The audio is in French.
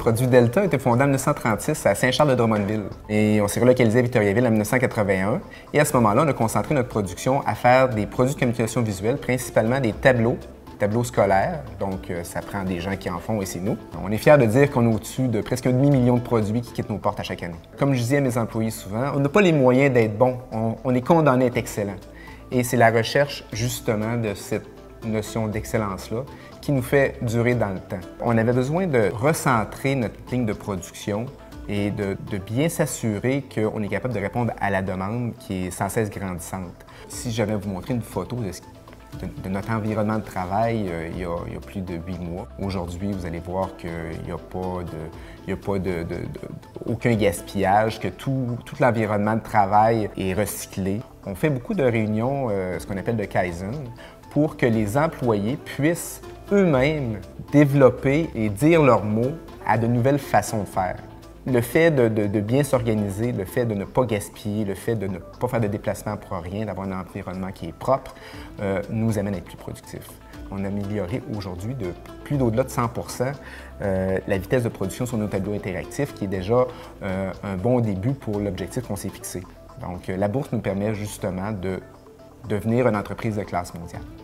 Produits Delta a été fondé en 1936 à Saint-Charles-de-Drummondville. Et on s'est relocalisé à Victoriaville en 1981. Et à ce moment-là, on a concentré notre production à faire des produits de communication visuelle, principalement des tableaux scolaires. Donc, ça prend des gens qui en font et c'est nous. On est fiers de dire qu'on est au-dessus de presque 1,5 million de produits qui quittent nos portes à chaque année. Comme je disais à mes employés souvent, on n'a pas les moyens d'être bon. On est condamné à être excellent. Et c'est la recherche, justement, de cette notion d'excellence-là qui nous fait durer dans le temps. On avait besoin de recentrer notre ligne de production et de bien s'assurer qu'on est capable de répondre à la demande qui est sans cesse grandissante. Si j'avais à vous montrer une photo de notre environnement de travail il y a plus de 8 mois. Aujourd'hui, vous allez voir qu'il n'y a pas aucun gaspillage, que tout l'environnement de travail est recyclé. On fait beaucoup de réunions, ce qu'on appelle de Kaizen, pour que les employés puissent eux-mêmes développer et dire leurs mots à de nouvelles façons de faire. Le fait de bien s'organiser, le fait de ne pas gaspiller, le fait de ne pas faire de déplacement pour rien, d'avoir un environnement qui est propre, nous amène à être plus productifs. On a amélioré aujourd'hui de plus d'au-delà de 100 la vitesse de production sur nos tableaux interactifs, qui est déjà un bon début pour l'objectif qu'on s'est fixé. Donc, la bourse nous permet justement de devenir une entreprise de classe mondiale.